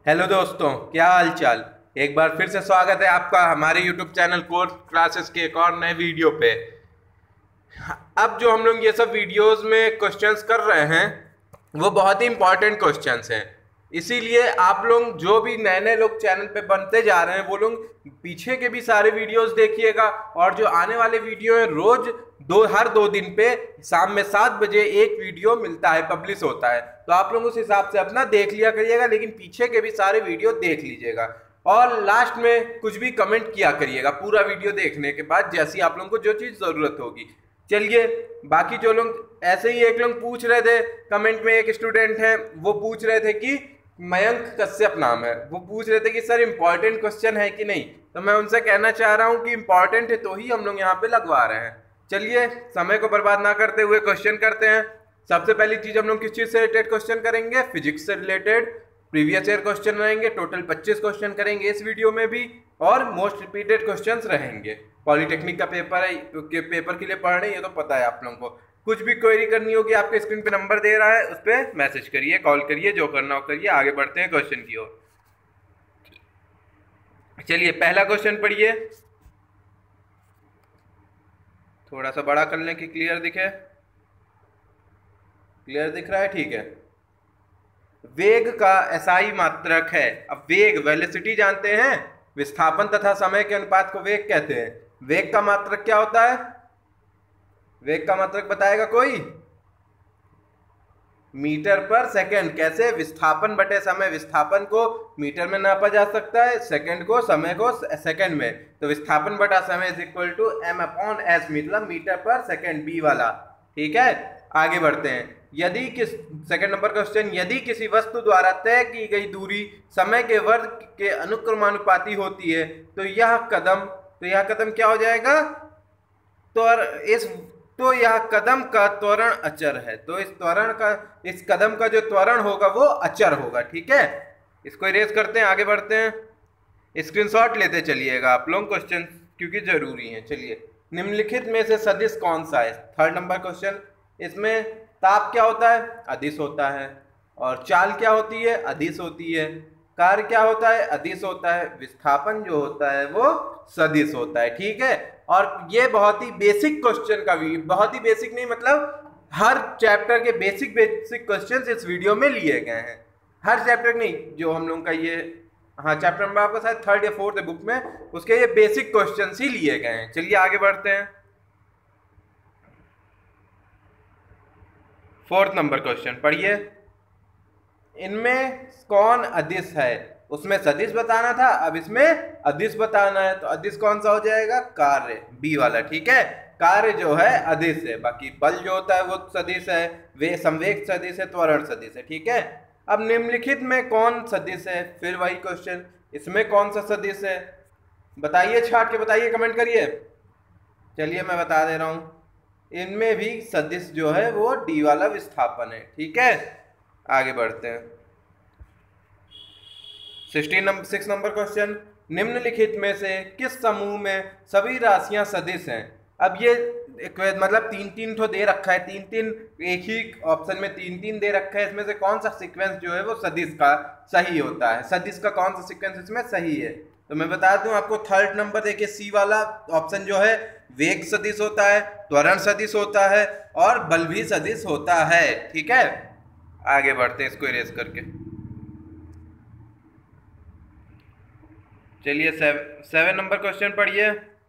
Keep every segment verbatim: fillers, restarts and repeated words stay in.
Hello दोस्तों, क्या हाल चाल। एक बार फिर से स्वागत है आपका हमारे यूट्यूब चैनल कोर्स क्लासेस के एक और नए वीडियो पे। अब जो हम लोग ये सब वीडियोस में क्वेश्चंस कर रहे हैं वो बहुत ही इंपॉर्टेंट क्वेश्चंस हैं। इसीलिए आप लोग जो भी नए नए लोग चैनल पे बनते जा रहे हैं वो लोग पीछे के भी सारे वीडियोस देखिएगा। और जो आने वाले वीडियो है रोज दो हर दो दिन पे शाम में सात बजे एक वीडियो मिलता है, पब्लिश होता है। तो आप लोग उस हिसाब से अपना देख लिया करिएगा, लेकिन पीछे के भी सारे वीडियो देख लीजिएगा। और लास्ट में कुछ भी कमेंट किया करिएगा पूरा वीडियो देखने के बाद, जैसी आप लोगों को जो चीज़ ज़रूरत होगी। चलिए, बाकी जो लोग ऐसे ही एक लोग पूछ रहे थे कमेंट में, एक स्टूडेंट है वो पूछ रहे थे कि मयंक कश्यप नाम है, वो पूछ रहे थे कि सर इंपॉर्टेंट क्वेश्चन है कि नहीं। तो मैं उनसे कहना चाह रहा हूँ कि इंपॉर्टेंट है तो ही हम लोग यहाँ पे लगवा रहे हैं। चलिए, समय को बर्बाद ना करते हुए क्वेश्चन करते हैं। सबसे पहली चीज हम लोग किस चीज से रिलेटेड क्वेश्चन करेंगे? फिजिक्स से रिलेटेड प्रीवियस ईयर क्वेश्चन रहेंगे। टोटल पच्चीस क्वेश्चन करेंगे इस वीडियो में भी, और मोस्ट रिपीटेड क्वेश्चंस रहेंगे। पॉलिटेक्निक का पेपर है, के पेपर के लिए पढ़ रहे हैं, ये तो पता है आप लोगों को। कुछ भी क्वेरी करनी होगी, आपके स्क्रीन पे नंबर दे रहा है, उस पर मैसेज करिए, कॉल करिए, जो करना हो करिए। आगे बढ़ते हैं क्वेश्चन की ओर। चलिए, पहला क्वेश्चन पढ़िए। थोड़ा सा बड़ा कर लें कि क्लियर दिखे। क्लियर दिख रहा है? ठीक है। वेग का एसआई मात्रक है। अब वेग, वेलोसिटी जानते हैं, विस्थापन तथा समय के अनुपात को वेग कहते हैं। वेग का मात्रक क्या होता है? वेग का मात्रक बताएगा कोई? मीटर पर सेकंड। कैसे? विस्थापन बटे समय। विस्थापन को मीटर में नापा जा सकता है, सेकंड को, समय को सेकंड में। तो विस्थापन बटा समय is equal to M upon S, मतलब मीटर पर सेकंड, बी वाला। ठीक है, आगे बढ़ते हैं। यदि किस सेकंड नंबर क्वेश्चन, यदि किसी वस्तु द्वारा तय की गई दूरी समय के वर्ग के अनुक्रमानुपाती होती है तो यह कदम तो यह कदम क्या हो जाएगा? तो इस तो यह कदम का त्वरण अचर है। तो इस त्वरण का इस कदम का जो त्वरण होगा वो अचर होगा। ठीक है, इसको इरेज करते हैं, आगे बढ़ते हैं। स्क्रीनशॉट लेते चलिएगा आप लोग क्वेश्चन, क्योंकि जरूरी है। चलिए, निम्नलिखित में से सदिश कौन सा है? Third number question. इसमें ताप क्या होता है? अदिश होता है। और चाल क्या होती है? अदिश होती है। कार्य क्या होता है? अदिश होता है। विस्थापन जो होता है वो सदिश होता है। ठीक है, और ये बहुत ही बेसिक क्वेश्चन का भी, बहुत ही बेसिक नहीं मतलब हर चैप्टर के बेसिक बेसिक क्वेश्चंस इस वीडियो में लिए गए हैं। हर चैप्टर नहीं, जो हम लोग का ये, हाँ, चैप्टर नंबर आपका शायद थर्ड या फोर्थ बुक में, उसके ये बेसिक क्वेश्चंस ही लिए गए हैं। चलिए आगे बढ़ते हैं। फोर्थ नंबर क्वेश्चन पढ़िए। इनमें कौन अदिश है? उसमें सदिश बताना था, अब इसमें अदिश बताना है। तो अदिश कौन सा हो जाएगा? कार्य, बी वाला। ठीक है, कार्य जो है अदिश है, बाकी बल जो होता है वो सदिश है, वे संवेग सदिश है, त्वरण सदिश है। ठीक है, अब निम्नलिखित में कौन सदिश है? फिर वही क्वेश्चन, इसमें कौन सा सदिश है? बताइए, छाट के बताइए, कमेंट करिए। चलिए, मैं बता दे रहा हूं, इनमें भी सदिश जो है वो डी वाला विस्थापन है। ठीक है, आगे बढ़ते हैं। Sixteen number six number question. निम्नलिखित में से किस समूह में सभी राशियां सदिश हैं? अब ये एक, मतलब तीन तीन तो दे रखा है, तीन तीन एक ही ऑप्शन में तीन तीन दे रखा है। इसमें से कौन सा सीक्वेंस जो है वो सदिश का सही होता है? सदिश का कौन सा सीक्वेंस इसमें सही है? तो मैं बता दूं आपको, थर्ड नंबर देखिए, सी वाला ऑप्शन जो है, वेग सदिश होता है, त्वरण सदिश होता है, और बल भी सदिश होता है। ठीक है, आगे बढ़ते हैं इसको इरेज करके। चलिए, सेव, सेवन नंबर क्वेश्चन पढ़िए।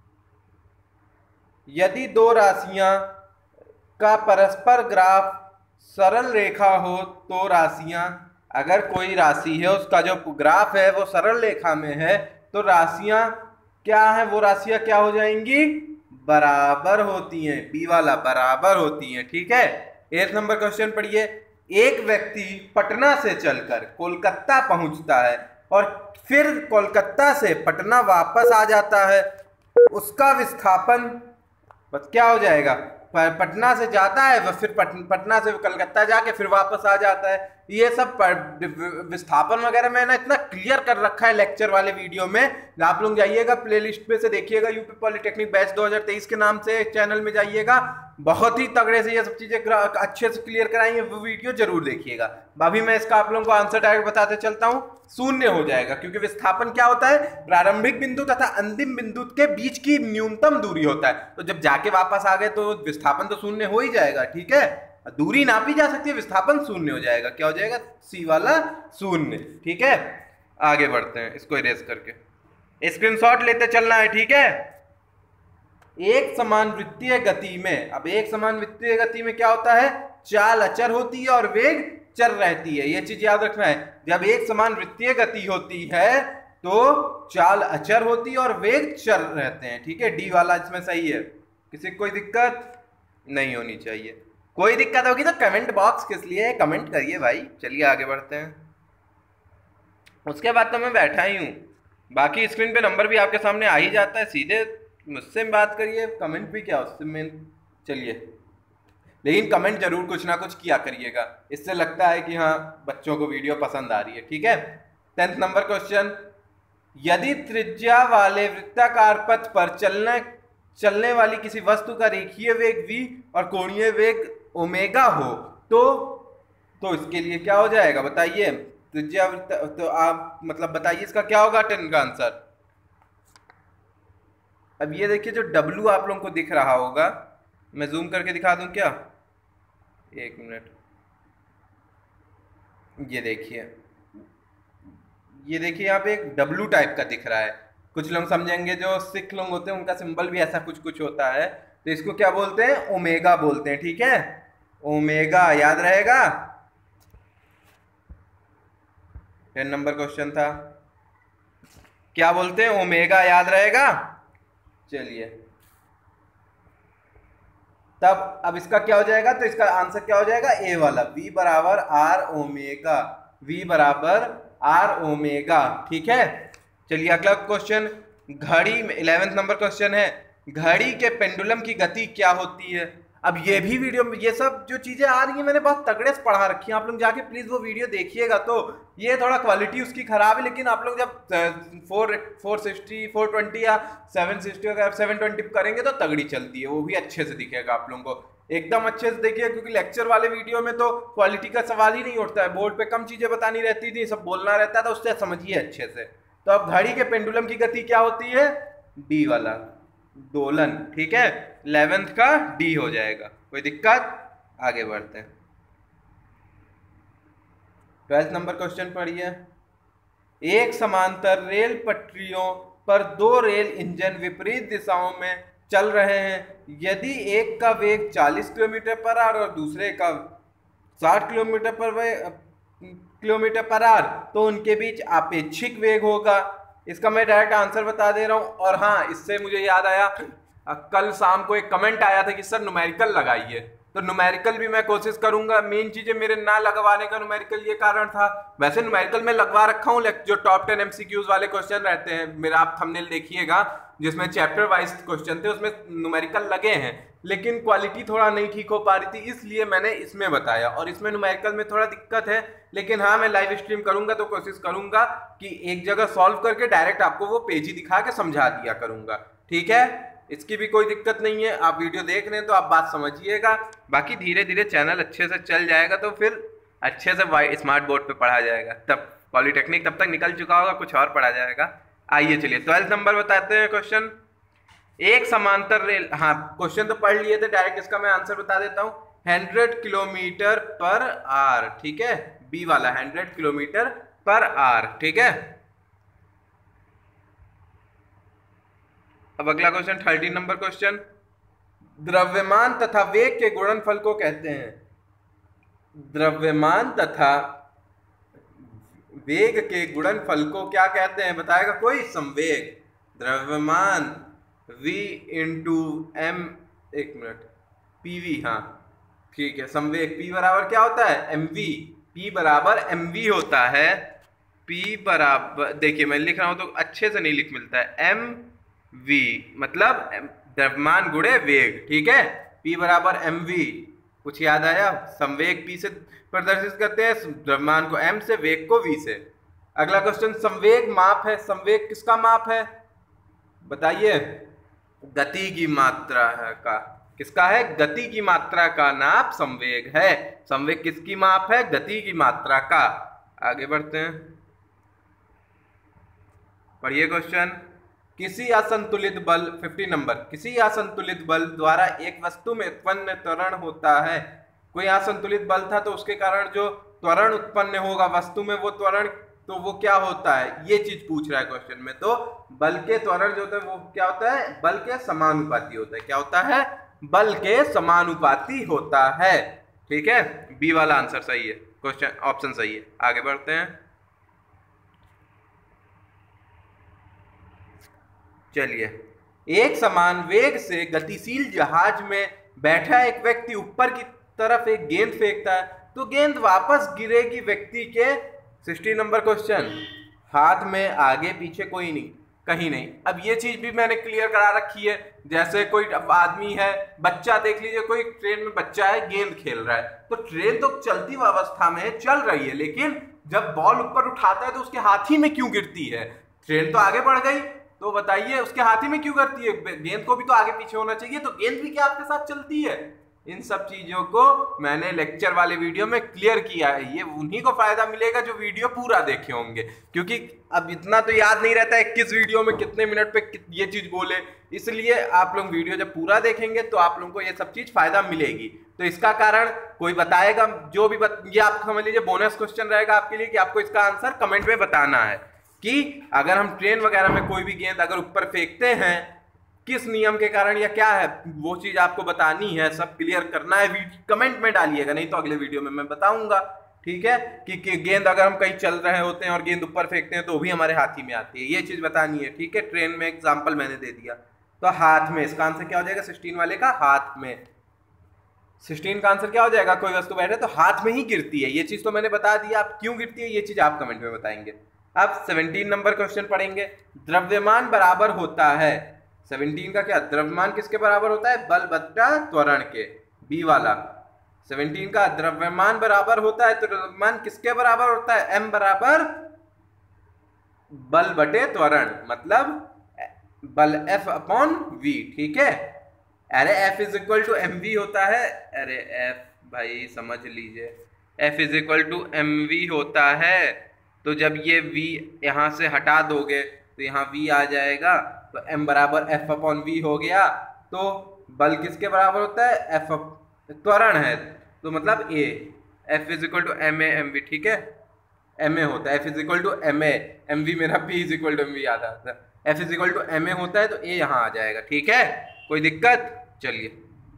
यदि दो राशियां का परस्पर ग्राफ सरल रेखा हो तो राशियां, अगर कोई राशि है उसका जो ग्राफ है वो सरल रेखा में है, तो राशियां क्या है? वो राशियां क्या हो जाएंगी? बराबर होती हैं, बी वाला, बराबर होती हैं। ठीक है, एट नंबर क्वेश्चन पढ़िए। एक व्यक्ति पटना से चलकर कोलकाता पहुंचता है और फिर कोलकाता से पटना वापस आ जाता है, उसका विस्थापन बस क्या हो जाएगा? पटना से जाता है वह, फिर पटना से कलकत्ता जाके फिर वापस आ जाता है। ये सब विस्थापन वगैरह मैंने इतना क्लियर कर रखा है लेक्चर वाले वीडियो में, आप लोग जाइएगा प्लेलिस्ट पे से देखिएगा, यूपी पॉलिटेक्निक बैच दो हज़ार तेईस के नाम से चैनल में जाइएगा, बहुत ही तगड़े से ये सब चीजें अच्छे से क्लियर कराएंगे, वो वीडियो जरूर देखिएगा। अभी मैं इसका आप लोगों को आंसर डायरेक्ट बताते चलता हूं, शून्य हो जाएगा, क्योंकि विस्थापन क्या होता है, प्रारंभिक बिंदु तथा अंतिम बिंदु के बीच की न्यूनतम दूरी होता है। तो जब जाके वापस आ गए तो विस्थापन तो शून्य हो ही जाएगा, ठीक है, दूरी नापी जा सकती है, विस्थापन शून्य हो जाएगा। क्या हो जाएगा, सी वाला शून्य, ठीक है। आगे बढ़ते हैं, इसको इरेज करके स्क्रीनशॉट लेते चलना है, ठीक है। एक समान वृत्तीय गति में, अब एक समान वृत्तीय गति में क्या होता है, चाल अचर होती है और वेग चर रहती है, ये चीज याद रखना है। जब एक समान वृत्तीय गति होती है तो चाल अचर होती है और वेग चर रहते हैं, ठीक है। डी वाला इसमें सही है, किसी को कोई दिक्कत नहीं होनी चाहिए। कोई दिक्कत होगी तो कमेंट बॉक्स किस लिए है, कमेंट करिए भाई। चलिए आगे बढ़ते हैं। उसके बाद तो मैं बैठा ही हूँ, बाकी स्क्रीन पे नंबर भी आपके सामने आ ही जाता है, सीधे मुझसे बात करिए, कमेंट भी क्या उससे मैं। चलिए, लेकिन कमेंट जरूर कुछ ना कुछ किया करिएगा, इससे लगता है कि हाँ बच्चों को वीडियो पसंद आ रही है, ठीक है। टेंथ नंबर क्वेश्चन, यदि त्रिज्या वाले वृत्ताकार पथ पर चलने चलने वाली किसी वस्तु का रेखीय वेग v और कोणीय वेग ओमेगा हो तो तो इसके लिए क्या हो जाएगा बताइए। त्रिज्या वृत्त, तो आप मतलब बताइए इसका क्या होगा टेन का आंसर। अब ये देखिए जो W आप लोगों को दिख रहा होगा, मैं जूम करके दिखा दूं क्या, एक मिनट, ये देखिए, ये देखिए यहाँ पे एक W टाइप का दिख रहा है। कुछ लोग समझेंगे, जो सिख लोग होते हैं उनका सिंबल भी ऐसा कुछ कुछ होता है, तो इसको क्या बोलते हैं, ओमेगा बोलते हैं, ठीक है। ओमेगा याद रहेगा, टेन नंबर क्वेश्चन था, क्या बोलते हैं, ओमेगा याद रहेगा। चलिए, तब अब इसका क्या हो जाएगा, तो इसका आंसर क्या हो जाएगा, ए वाला, v बराबर आर ओमेगा, v बराबर आर ओमेगा, ठीक है। चलिए अगला क्वेश्चन, घड़ी में इलेवेंथ नंबर क्वेश्चन है, घड़ी के पेंडुलम की गति क्या होती है। अब ये भी वीडियो में ये सब जो चीजें आ रही है मैंने बहुत तगड़े से पढ़ा रखी है, आप लोग जाके प्लीज वो वीडियो देखिएगा। तो ये थोड़ा क्वालिटी उसकी खराब है, लेकिन आप लोग जब four four sixty four twenty या सेवन सिक्सटी अगर सेवन ट्वेंटी करेंगे तो तगड़ी चलती है, वो भी अच्छे से दिखेगा आप लोगों को, एकदम अच्छे से देखिए। क्योंकि लेक्चर वाले वीडियो में तो क्वालिटी का सवाल ही नहीं उठता है, बोर्ड पे कम चीजें बतानी रहती थी, सब बोलना रहता था, उससे समझिए अच्छे से। तो अब घड़ी के पेंडुलम की गति क्या होती है, डी वाला, दोलन, ठीक है। इलेवेंथ का डी हो जाएगा, कोई दिक्कत। आगे बढ़ते हैं, ट्वेल्थ नंबर क्वेश्चन पढ़िए। एक समांतर रेल पटरियों पर दो रेल इंजन विपरीत दिशाओं में चल रहे हैं, यदि एक का वेग चालीस किलोमीटर पर आवर और दूसरे का साठ किलोमीटर पर किलोमीटर पर आवर, तो उनके बीच आपेक्षिक वेग होगा। इसका मैं डायरेक्ट आंसर बता दे रहा हूं। और हाँ, इससे मुझे याद आया, कल शाम को एक कमेंट आया था कि सर न्यूमेरिकल लगाइए, तो न्यूमेरिकल भी मैं कोशिश करूंगा। मेन चीजें मेरे ना लगवाने का न्यूमेरिकल ये कारण था, वैसे न्यूमेरिकल में लगवा रखा हूँ, जो टॉप टेन एमसीक्यूज वाले क्वेश्चन रहते हैं मेरा, आप थंबनेल देखिएगा जिसमें चैप्टर वाइज क्वेश्चन थे, उसमें न्यूमेरिकल लगे हैं, लेकिन क्वालिटी थोड़ा नहीं ठीक हो पा रही थी, इसलिए मैंने इसमें बताया। और इसमें न्यूमेरिकल में थोड़ा दिक्कत है, लेकिन हाँ मैं लाइव स्ट्रीम करूंगा तो कोशिश करूंगा कि एक जगह सॉल्व करके डायरेक्ट आपको वो पेज ही दिखा के समझा दिया करूंगा, ठीक है। इसकी भी कोई दिक्कत नहीं है, आप वीडियो देख रहे हैं तो आप बात समझिएगा। बाकी धीरे धीरे चैनल अच्छे से चल जाएगा तो फिर अच्छे से स्मार्ट बोर्ड पे पढ़ा जाएगा, तब पॉलिटेक्निक तब तक निकल चुका होगा, कुछ और पढ़ा जाएगा। आइए चलिए ट्वेल्थ नंबर बताते हैं क्वेश्चन। एक समांतर रेल, हाँ क्वेश्चन तो पढ़ लिए थे, डायरेक्ट इसका मैं आंसर बता देता हूँ, हंड्रेड किलोमीटर पर आवर, ठीक है, बी वाला हंड्रेड किलोमीटर पर आवर, ठीक है। अब अगला क्वेश्चन थर्टीन नंबर क्वेश्चन, द्रव्यमान तथा वेग के गुणनफल को कहते हैं। द्रव्यमान तथा वेग के गुणनफल को क्या कहते हैं बताएगा कोई, संवेग। द्रव्यमान v इंटू एम, एक मिनट, पीवी, हाँ ठीक है, संवेग p बराबर क्या होता है, mv, p बराबर mv होता है। p बराबर, देखिए मैं लिख रहा हूं तो अच्छे से नहीं लिख मिलता है, mv मतलब द्रव्यमान गुणे वेग, ठीक है। p बराबर mv, कुछ याद आया, संवेग p से प्रदर्शित करते हैं, द्रव्यमान को m से, वेग को v से। अगला क्वेश्चन, संवेग माप है, संवेग किसका माप है बताइए, गति की मात्रा है का, किसका है? गति की मात्रा का नाप संवेग है। संवेग किसकी माप है? गति की मात्रा का। आगे बढ़ते हैं, पढ़िए क्वेश्चन। किसी असंतुलित बल, फिफ्टी नंबर, किसी असंतुलित बल द्वारा एक वस्तु में उत्पन्न त्वरण होता है। कोई असंतुलित बल था तो उसके कारण जो त्वरण उत्पन्न होगा वस्तु में, वो त्वरण तो वो क्या होता है, ये चीज पूछ रहा है क्वेश्चन में। तो बल के त्वरण जो होता है वो क्या होता है? बल के समानुपाती होता है। क्या होता है? बल के समानुपाती होता है। ठीक है, बी वाला आंसर सही है, क्वेश्चन ऑप्शन सही है। आगे बढ़ते हैं, चलिए। एक समान वेग से गतिशील जहाज में बैठा एक व्यक्ति ऊपर की तरफ एक गेंद फेंकता है तो गेंद वापस गिरेगी व्यक्ति के, सिक्सटी नंबर क्वेश्चन, हाथ में, आगे पीछे, कोई नहीं, कहीं नहीं। अब ये चीज भी मैंने क्लियर करा रखी है। जैसे कोई आदमी है, बच्चा देख लीजिए, कोई ट्रेन में बच्चा है, गेंद खेल रहा है, तो ट्रेन तो चलती अवस्था में चल रही है, लेकिन जब बॉल ऊपर उठाता है तो उसके हाथ ही में क्यों गिरती है? ट्रेन तो आगे बढ़ गई, तो बताइए उसके हाथ ही में क्यों करती है? गेंद को भी तो आगे पीछे होना चाहिए, तो गेंद भी क्या आपके साथ चलती है? इन सब चीजों को मैंने लेक्चर वाले वीडियो में क्लियर किया है। ये उन्हीं को फायदा मिलेगा जो वीडियो पूरा देखे होंगे, क्योंकि अब इतना तो याद नहीं रहता है किस वीडियो में कितने मिनट पे ये चीज बोले, इसलिए आप लोग वीडियो जब पूरा देखेंगे तो आप लोगों को ये सब चीज फायदा मिलेगी। तो इसका कारण कोई बताएगा, जो भी बत, ये आप समझ लीजिए बोनस क्वेश्चन रहेगा आपके लिए कि आपको इसका आंसर कमेंट में बताना है कि अगर हम ट्रेन वगैरह में कोई भी गेंद अगर ऊपर फेंकते हैं, किस नियम के कारण या क्या है, वो चीज आपको बतानी है, सब क्लियर करना है, कमेंट में डालिएगा, नहीं तो अगले वीडियो में मैं बताऊंगा। ठीक है, कि, कि गेंद अगर हम कहीं चल रहे होते हैं और गेंद ऊपर फेंकते हैं तो भी हमारे हाथ ही में आती है, ये चीज बतानी है। ठीक है, ट्रेन में एग्जाम्पल मैंने दे दिया, तो हाथ में, इसका आंसर क्या हो जाएगा? सिक्सटीन वाले का हाथ में, सिक्सटीन का आंसर क्या हो जाएगा? कोई वस्तु बैठे तो हाथ में ही गिरती है, ये चीज तो मैंने बता दी। आप क्यों गिरती है ये चीज आप कमेंट में बताएंगे। अब सेवनटीन नंबर क्वेश्चन पढ़ेंगे। द्रव्यमान बराबर होता है, सेवनटीन का क्या? द्रव्यमान किसके बराबर होता है? बल बट्टा त्वरण के, बी वाला। सेवनटीन का द्रव्यमान बराबर होता है तो द्रव्यमान किसके बराबर होता है? एम बराबर बल बटे त्वरण, मतलब बल एफ अपॉन वी। ठीक है, अरे F is equal to M V होता है, अरे एफ भाई समझ लीजिए, F is equal to M V होता है। तो जब ये v यहाँ से हटा दोगे तो यहाँ v आ जाएगा, तो m बराबर एफ अपॉन वी हो गया। तो बल किसके बराबर होता है? एफ, त्वरण है तो मतलब a, f is equal to M A M V. ठीक है, एम ए होता है, f is equal to M A M V, मेरा p is equal to M V याद आता है, f is equal to M A होता है तो a यहाँ आ जाएगा। ठीक है, कोई दिक्कत? चलिए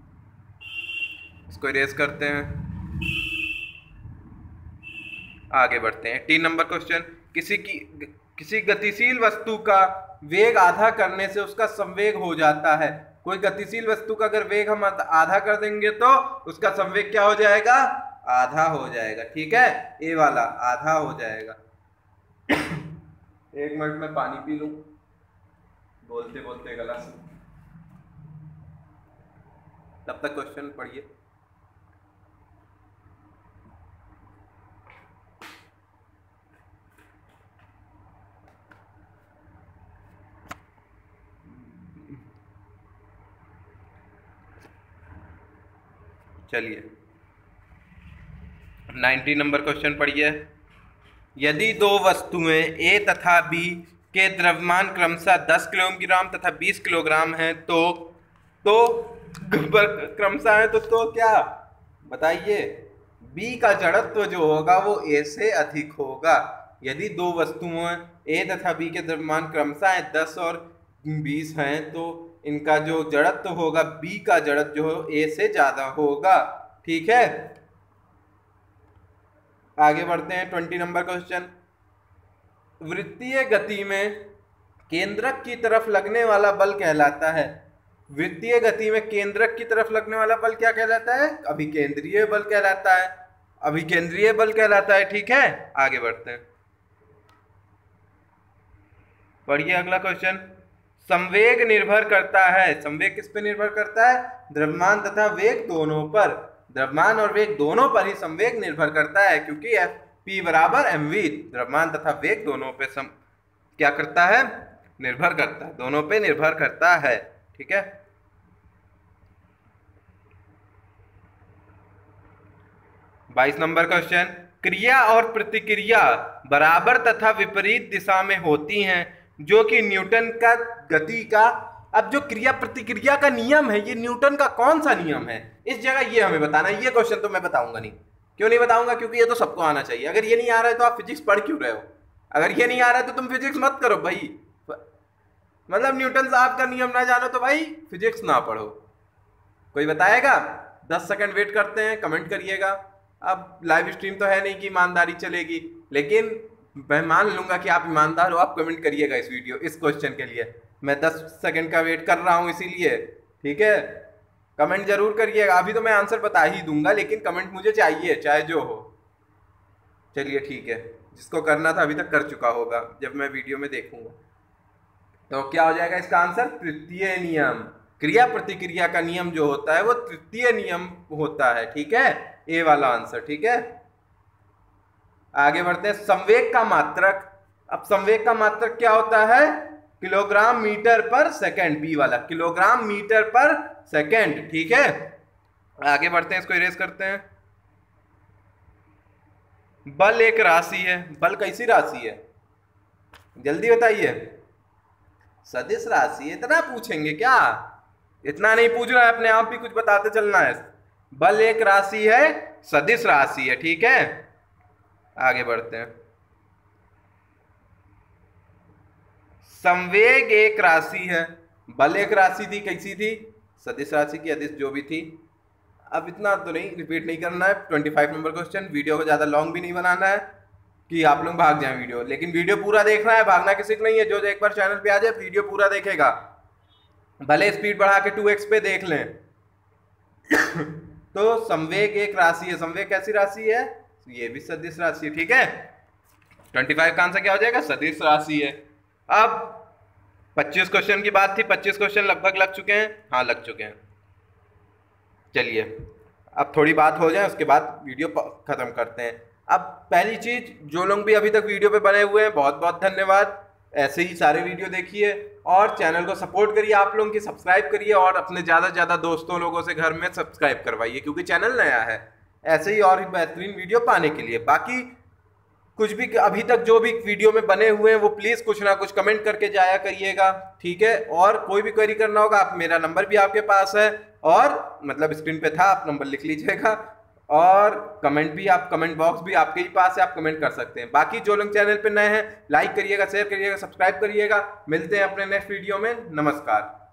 इसको इरेज करते हैं, आगे बढ़ते हैं। तीन नंबर क्वेश्चन। किसी की किसी गतिशील वस्तु का वेग आधा करने से उसका संवेग हो जाता है। कोई गतिशील वस्तु का अगर वेग हम आधा कर देंगे तो उसका संवेग क्या हो जाएगा? आधा हो जाएगा। ठीक है, ए वाला आधा हो जाएगा। एक मिनट में पानी पी लूं, बोलते बोलते गला से, तब तक क्वेश्चन पढ़िए। चलिए नाइनटीन नंबर क्वेश्चन पढ़िए। यदि दो वस्तुएं ए तथा बी के द्रव्यमान क्रमशः दस किलोग्राम तथा बीस किलोग्राम हैं तो तो क्रमशः है तो तो क्या बताइए? बी का जड़त्व जो होगा वो ए से अधिक होगा। यदि दो वस्तुएं ए तथा बी के द्रव्यमान क्रमशः दस और बीस हैं तो इनका जो जड़त्व होगा, बी का जड़त्व जो हो ए से ज्यादा होगा। ठीक है, आगे बढ़ते हैं। Twenty number question. वृत्तीय गति में केंद्रक की तरफ लगने वाला बल कहलाता है। वृत्तीय गति में केंद्रक की तरफ लगने वाला बल क्या कहलाता है? अभिकेंद्रीय बल कहलाता है, अभिकेंद्रीय बल कहलाता है। ठीक है, आगे बढ़ते हैं, पढ़िए अगला क्वेश्चन। संवेग निर्भर करता है, संवेग किस पे निर्भर करता है? द्रव्यमान तथा वेग दोनों पर, द्रव्यमान और वेग दोनों पर ही संवेग निर्भर करता है, क्योंकि एफ पी बराबर एम वी, द्रव्यमान तथा वेग दोनों पे सम क्या करता है? निर्भर करता है, दोनों पे निर्भर करता है। ठीक है, बाईस नंबर क्वेश्चन, क्रिया और प्रतिक्रिया बराबर तथा विपरीत दिशा में होती हैं जो कि न्यूटन का गति का, अब जो क्रिया प्रतिक्रिया का नियम है ये न्यूटन का कौन सा नियम है, इस जगह ये हमें बताना है। ये क्वेश्चन तो मैं बताऊंगा नहीं। क्यों नहीं बताऊंगा? क्योंकि ये तो सबको आना चाहिए। अगर ये नहीं आ रहा है तो आप फिजिक्स पढ़ क्यों रहे हो? अगर ये नहीं आ रहा है तो तुम फिजिक्स मत करो भाई। मतलब न्यूटन साहब का नियम ना जानो तो भाई फिजिक्स ना पढ़ो। कोई बताएगा? दस सेकंड वेट करते हैं, कमेंट करिएगा। अब लाइव स्ट्रीम तो है नहीं कि ईमानदारी चलेगी, लेकिन मैं मान लूंगा कि आप ईमानदार हो। आप कमेंट करिएगा इस वीडियो इस क्वेश्चन के लिए। मैं दस सेकंड का वेट कर रहा हूं इसीलिए, ठीक है? कमेंट जरूर करिएगा। अभी तो मैं आंसर बता ही दूंगा, लेकिन कमेंट मुझे चाहिए चाहे जो हो। चलिए ठीक है, जिसको करना था अभी तक कर चुका होगा जब मैं वीडियो में देखूंगा। तो क्या हो जाएगा इसका आंसर? तृतीय नियम। क्रिया प्रतिक्रिया का नियम जो होता है वो तृतीय नियम होता है, ठीक है? ए वाला आंसर, ठीक है? आगे बढ़ते हैं। संवेग का मात्रक। अब संवेग का मात्रक क्या होता है? किलोग्राम मीटर पर सेकंड, बी वाला, किलोग्राम मीटर पर सेकंड, ठीक है? आगे बढ़ते हैं, इसको इरेज करते हैं। बल एक राशि है। बल कैसी राशि है? जल्दी बताइए। सदिश राशि। इतना पूछेंगे क्या? इतना नहीं पूछ रहा है, अपने आप भी कुछ बताते चलना है। बल एक राशि है, सदिश राशि है, ठीक है? आगे बढ़ते हैं। संवेग एक राशि है, बल एक राशि थी, कैसी थी? सदिश राशि की, अदिश जो भी थी। अब इतना तो नहीं रिपीट नहीं करना है। पच्चीस नंबर क्वेश्चन। वीडियो को ज्यादा लॉन्ग भी नहीं बनाना है कि आप लोग भाग जाएं वीडियो, लेकिन वीडियो पूरा देखना है। भागना किसी को नहीं है। जो एक बार चैनल पे आ जाए वीडियो पूरा देखेगा, भले स्पीड बढ़ा के टू एक्स पे देख लें। तो संवेग एक राशि है। संवेग कैसी राशि है? ये भी सदिश राशि है, ठीक है? पच्चीस का आंसर क्या हो जाएगा? सदिश राशि है। अब पच्चीस क्वेश्चन की बात थी। पच्चीस क्वेश्चन लगभग लग चुके हैं। हाँ, लग चुके हैं। चलिए अब थोड़ी बात हो जाए, उसके बाद वीडियो खत्म करते हैं। अब पहली चीज, जो लोग भी अभी तक वीडियो पे बने हुए हैं बहुत बहुत धन्यवाद। ऐसे ही सारे वीडियो देखिए और चैनल को सपोर्ट करिए। आप लोगों की सब्सक्राइब करिए और अपने ज़्यादा से ज़्यादा दोस्तों लोगों से घर में सब्सक्राइब करवाइए, क्योंकि चैनल नया है। ऐसे ही और बेहतरीन वीडियो पाने के लिए। बाकी कुछ भी अभी तक जो भी वीडियो में बने हुए हैं वो प्लीज़ कुछ ना कुछ कमेंट करके जाया करिएगा, ठीक है? और कोई भी क्वेरी करना होगा, आप, मेरा नंबर भी आपके पास है, और मतलब स्क्रीन पे था, आप नंबर लिख लीजिएगा। और कमेंट भी, आप कमेंट बॉक्स भी आपके ही पास है, आप कमेंट कर सकते हैं। बाकी जो लोग चैनल पे नए हैं, लाइक करिएगा, शेयर करिएगा, सब्सक्राइब करिएगा। मिलते हैं अपने नेक्स्ट वीडियो में। नमस्कार।